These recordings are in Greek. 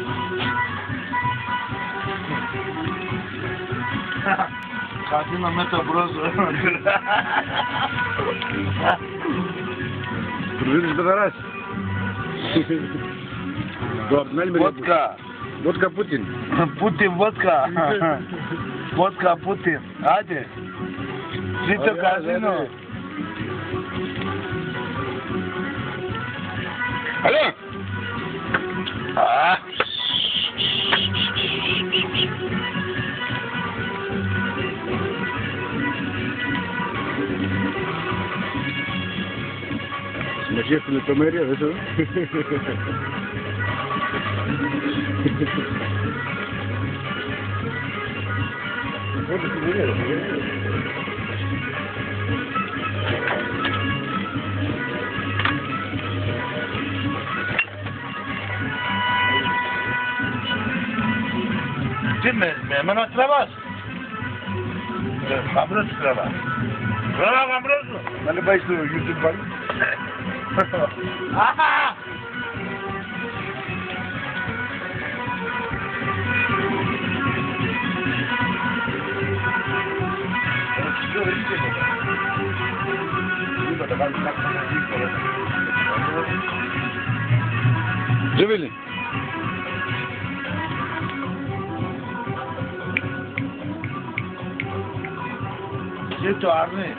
Casino Metabros. Дружина Бедарас. Водка. Водка Путин. Путин, водка. Водка, Путин. Хайде. Трито казино. Алло! Смотрите на камере, это? Τι με εμένα τραβάς. Γαμπρός σου τραβάς. Τραβά γαμπρός σου. Να μην πάει στο YouTube πάλι. Αχα! Живели? Τι το αρνεί.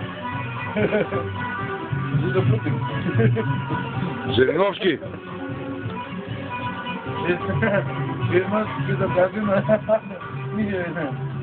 Это Путин. Жириновский. Firma, bir de kadın. Niye öyle?